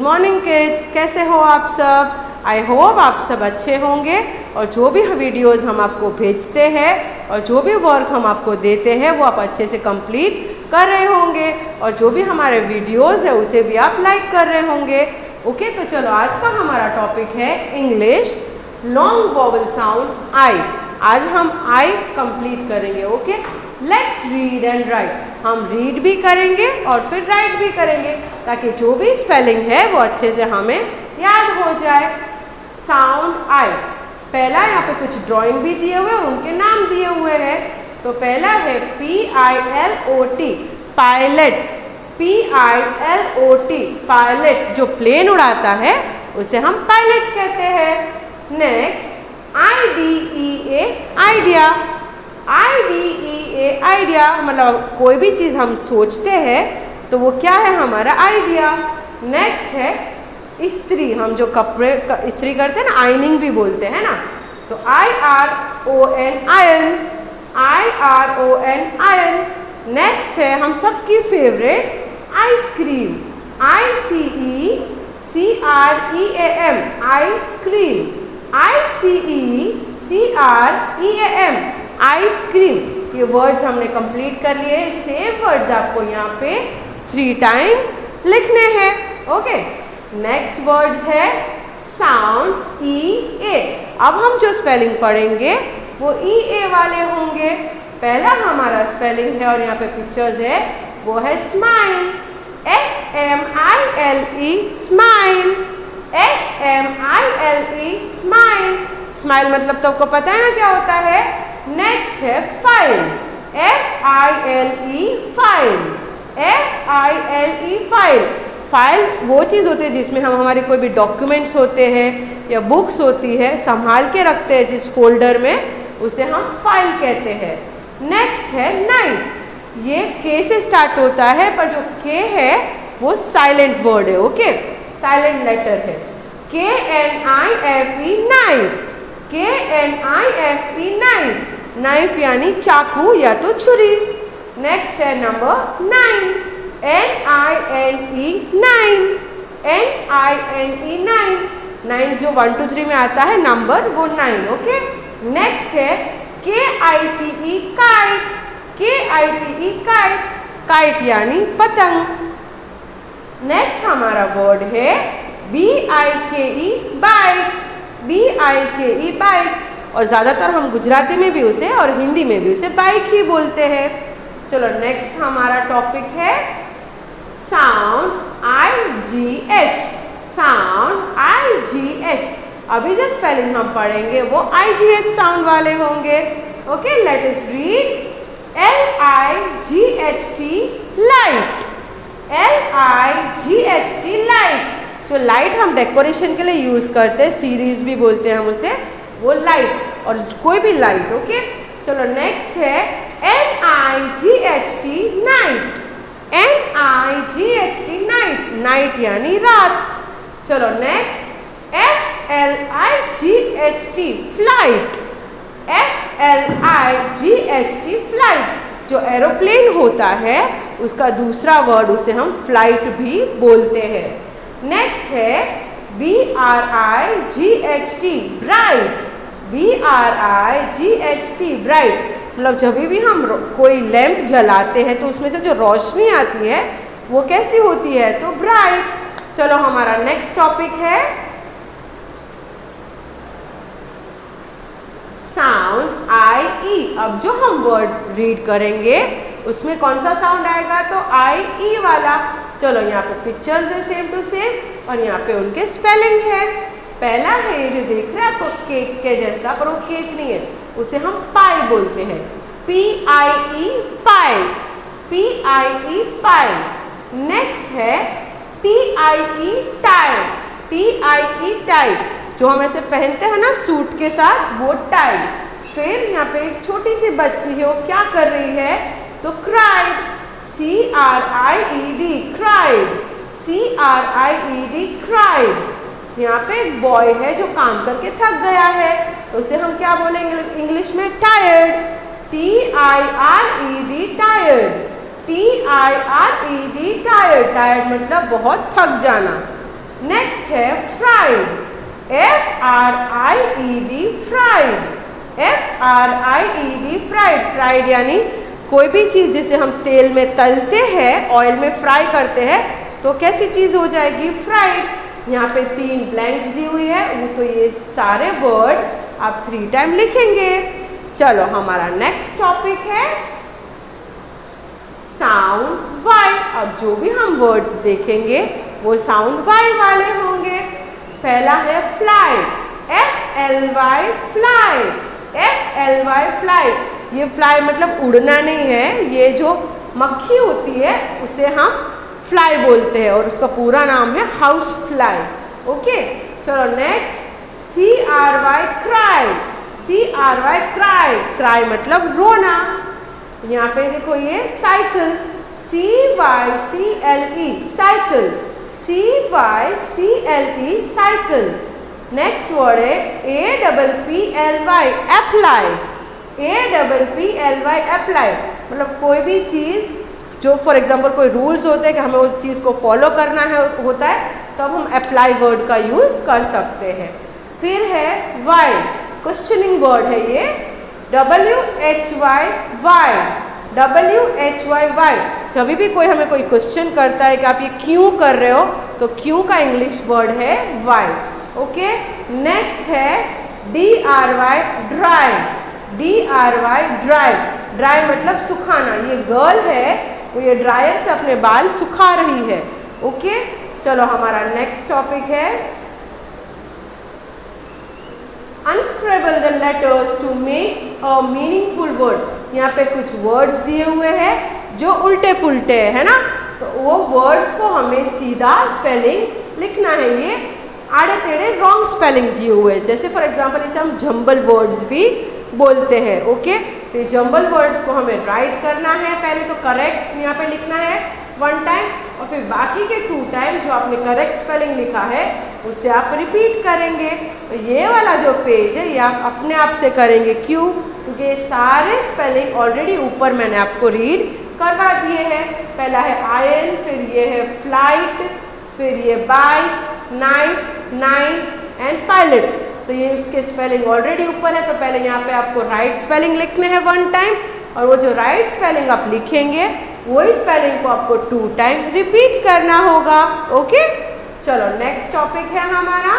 Morning kids, कैसे हो आप सब। आई होप आप सब अच्छे होंगे और जो भी वीडियोस हम आपको भेजते हैं और जो भी वर्क हम आपको देते हैं वो आप अच्छे से कंप्लीट कर रहे होंगे और जो भी हमारे वीडियोस है उसे भी आप लाइक कर रहे होंगे। ओके, तो चलो आज का हमारा टॉपिक है English long vowel sound I. आज हम आई कंप्लीट करेंगे। Okay, let's read and write. हम रीड भी करेंगे और फिर राइट भी करेंगे ताकि जो भी स्पेलिंग है वो अच्छे से हमें याद हो जाए। साउंड आई, पहला यहाँ पे कुछ ड्राइंग भी दिए हुए और उनके नाम दिए हुए हैं। तो पहला है PILOT पायलट। PILOT पायलट, जो प्लेन उड़ाता है उसे हम पायलट कहते हैं। Next IDEA idea. IDEA idea मतलब कोई भी चीज़ हम सोचते हैं तो वो क्या है, हमारा आइडिया। नेक्स्ट है इस्त्री, हम जो कपड़े इस्त्री करते हैं ना, आयनिंग भी बोलते हैं ना, तो IRON ion. IRON ion. Next है हम सबकी favourite ice cream. ICECREAM ice cream. ICECREAM ice cream. ये वर्ड्स हमने कंप्लीट कर लिए। सेम वर्ड्स आपको यहाँ पे 3 टाइम्स लिखने हैं। ओके, नेक्स्ट वर्ड्स है साउंड EA। अब हम जो स्पेलिंग पढ़ेंगे वो EA वाले होंगे। पहला हमारा स्पेलिंग है और यहाँ पे पिक्चर्स है, वो है smile. SMILE smile. SMILE smile. Smile मतलब तो आपको पता है ना क्या होता है। नेक्स्ट है file. FILE file. FILE file. File वो चीज़ होती है जिसमें हम हमारे कोई भी डॉक्यूमेंट्स होते हैं या बुक्स होती है संभाल के रखते हैं जिस फोल्डर में, उसे हम फाइल कहते हैं। नेक्स्ट है नाइफ। ये के से स्टार्ट होता है पर जो के है वो साइलेंट वर्ड है। ओके, साइलेंट लेटर है। KNIFE knife. KNIFE knife. Knife यानी चाकू या तो छुरी। नेक्स्ट है नंबर 9। NINE 9। NINE 9। 9 जो 1 2 3 में आता है नंबर, वो 9। ओके, नेक्स्ट है KITE kite. KITE kite. Kite यानी पतंग। नेक्स्ट हमारा वर्ड है BIKE बाइक। BIKE बाइक, और ज़्यादातर हम गुजराती में भी उसे और हिंदी में भी उसे बाइक ही बोलते हैं। चलो नेक्स्ट हमारा टॉपिक है साउंड IGH। Sound IGH। अभी जो स्पेलिंग हम पढ़ेंगे वो IGH साउंड वाले होंगे। Okay, let us read. LIGHT light. LIGHT light. जो लाइट हम डेकोरेशन के लिए यूज़ करते हैं, सीरीज भी बोलते हैं हम उसे, वो लाइट और कोई भी लाइट। ओके, चलो नेक्स्ट है NIGHT night. NIGHT night. Night यानी रात। चलो next FLIGHT flight. FLIGHT flight. जो एरोप्लेन होता है उसका दूसरा वर्ड, उसे हम फ्लाइट भी बोलते हैं। नेक्स्ट है BRIGHT ब्राइट। BRIGHT ब्राइट मतलब जब भी हम कोई लैंप जलाते हैं तो उसमें से जो रोशनी आती है वो कैसी होती है, तो ब्राइट। चलो हमारा नेक्स्ट टॉपिक है साउंड IE। अब जो हम वर्ड रीड करेंगे उसमें कौन सा साउंड आएगा, तो IE वाला। चलो यहाँ पे पिक्चर्स है सेम टू सेम और यहाँ पे उनके स्पेलिंग है। पहला है ये जो देख रहे हैं आपको केक के जैसा, पर वो केक नहीं है, उसे हम पाई बोलते हैं। PIE pie. PIE pie. Next है TIE टाई। TIE टाई, जो हम ऐसे पहनते हैं ना सूट के साथ, वो टाई। फिर यहाँ पे एक छोटी सी बच्ची है, वो क्या कर रही है, तो cried. CRIED cried. CRIED cried. यहाँ पे एक बॉय है जो काम करके थक गया है, तो उसे हम क्या बोलेंगे इंग्लिश में, tired. TIRED tired. TIRED tired. Tired मतलब बहुत थक जाना। नेक्स्ट है fried, FRIED fried, FRIED fried. Fried यानी कोई भी चीज़ जिसे हम तेल में तलते हैं, ऑयल में फ्राई करते हैं, तो कैसी चीज़ हो जाएगी? फ्राइड। यहाँ पे 3 ब्लैंक्स दी हुई है, वो तो ये सारे वर्ड आप 3 टाइम लिखेंगे। चलो हमारा नेक्स्ट टॉपिक है साउंड वाई। अब जो भी हम वर्ड्स देखेंगे वो साउंड वाई वाले होंगे। पहला है fly, FLY fly, FLY fly. ये फ्लाई मतलब उड़ना नहीं है, ये जो मक्खी होती है उसे हम फ्लाई बोलते हैं और उसका पूरा नाम है हाउस फ्लाई। ओके, चलो next CRY cry, CRY cry. Cry मतलब रोना। यहाँ पे देखो ये cycle, CYCLE cycle, CYCLE cycle. Next word है APPLY अप्लाई, APPLY अप्लाई मतलब कोई भी चीज़ जो फॉर एग्जांपल कोई रूल्स होते हैं कि हमें उस चीज़ को फॉलो करना है होता है, तब हम अप्लाई वर्ड का यूज़ कर सकते हैं। फिर है वाई, क्वेश्चनिंग वर्ड है ये, WHY वाई, WHY वाई। जब भी कोई हमें कोई क्वेश्चन करता है कि आप ये क्यों कर रहे हो, तो क्यों का इंग्लिश वर्ड है वाई। ओके, नेक्स्ट है DRY dry, DRY dry. Dry मतलब सुखाना। ये गर्ल है, वो ये ड्रायर से अपने बाल सुखा रही है। ओके, चलो हमारा नेक्स्ट टॉपिक है unscramble the letters to make a meaningful word. यहाँ पे कुछ वर्ड्स दिए हुए हैं जो उल्टे पुल्टे है ना, तो वो वर्ड्स को हमें सीधा स्पेलिंग लिखना है। ये आड़े टेढ़े रॉन्ग स्पेलिंग दिए हुए हैं, जैसे फॉर एग्जांपल इसे हम जंबल वर्ड्स भी बोलते हैं। ओके, तो जंबल वर्ड्स को हमें राइट करना है। पहले तो करेक्ट यहाँ पे लिखना है 1 टाइम और फिर बाकी के 2 टाइम जो आपने करेक्ट स्पेलिंग लिखा है उसे आप रिपीट करेंगे। तो ये वाला जो पेज है ये आप अपने आप से करेंगे। क्यों? क्योंकि ये सारे स्पेलिंग ऑलरेडी ऊपर मैंने आपको रीड करवा दिए हैं। पहला है आयन, फिर ये है फ्लाइट, फिर ये bike, knife, nine and pilot. तो ये उसके स्पेलिंग ऑलरेडी ऊपर है, तो पहले यहाँ पे आपको राइट स्पेलिंग लिखने हैं 1 टाइम, और वो जो राइट स्पेलिंग आप लिखेंगे वही स्पेलिंग को आपको 2 टाइम रिपीट करना होगा। ओके, चलो नेक्स्ट टॉपिक है हमारा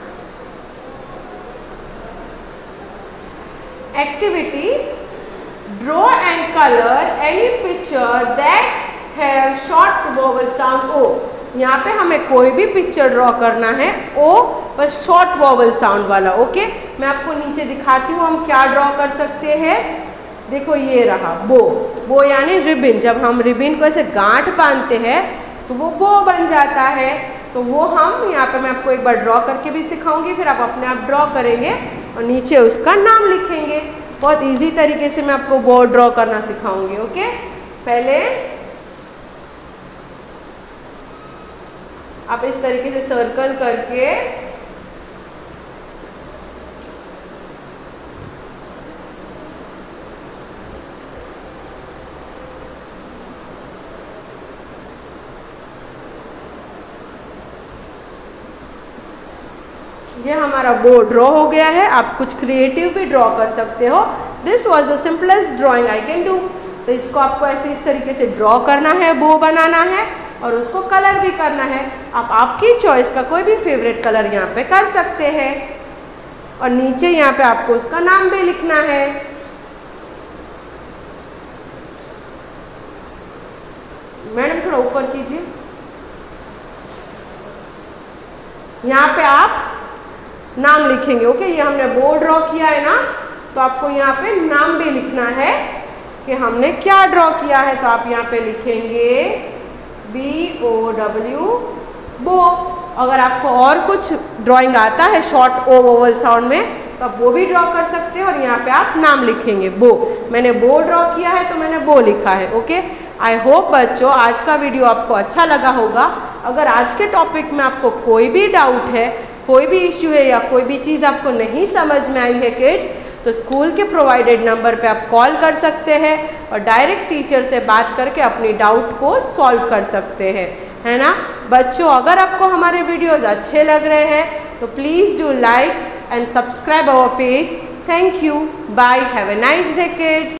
activity draw and colour any picture that have short vowel sound O. यहाँ पे हमें कोई भी पिक्चर ड्रॉ करना है ओ पर शॉर्ट वोवल साउंड वाला। ओके, मैं आपको नीचे दिखाती हूँ हम क्या ड्रॉ कर सकते हैं। देखो ये रहा बो, बो यानी रिबिन। जब हम रिबिन को ऐसे गांठ बांधते हैं तो वो बो बन जाता है। तो वो हम यहाँ पे मैं आपको एक बार ड्रॉ करके भी सिखाऊंगी, फिर आप अपने आप ड्रॉ करेंगे और नीचे उसका नाम लिखेंगे। बहुत इजी तरीके से मैं आपको बो ड्रॉ करना सिखाऊंगी। ओके, पहले आप इस तरीके से सर्कल करके ये हमारा बो ड्रॉ हो गया है। आप कुछ क्रिएटिव भी ड्रॉ कर सकते हो। This was the simplest drawing I can do. तो इसको आपको ऐसे इस तरीके से ड्रॉ करना है, बो बनाना है और उसको कलर भी करना है। आप आपकी चॉइस का कोई भी फेवरेट कलर यहाँ पे कर सकते हैं और नीचे यहाँ पे आपको उसका नाम भी लिखना है। मैडम थोड़ा ऊपर कीजिए। यहाँ पे आप नाम लिखेंगे। ओके, ये हमने बो ड्रॉ किया है ना, तो आपको यहाँ पे नाम भी लिखना है कि हमने क्या ड्रॉ किया है। तो आप यहाँ पे लिखेंगे BOW बो। अगर आपको और कुछ ड्राइंग आता है शॉर्ट ओ वोवल साउंड में तो आप वो भी ड्रॉ कर सकते हैं और यहाँ पे आप नाम लिखेंगे बो। मैंने बो ड्रॉ किया है तो मैंने बो लिखा है। ओके, आई होप बच्चों आज का वीडियो आपको अच्छा लगा होगा। अगर आज के टॉपिक में आपको कोई भी डाउट है, कोई भी इश्यू है या कोई भी चीज़ आपको नहीं समझ में आई है किड्स, तो स्कूल के प्रोवाइडेड नंबर पे आप कॉल कर सकते हैं और डायरेक्ट टीचर से बात करके अपनी डाउट को सॉल्व कर सकते हैं। है ना। बच्चों, अगर आपको हमारे वीडियोज़ अच्छे लग रहे हैं तो please do like and subscribe our page. Thank you, bye, have a nice day kids.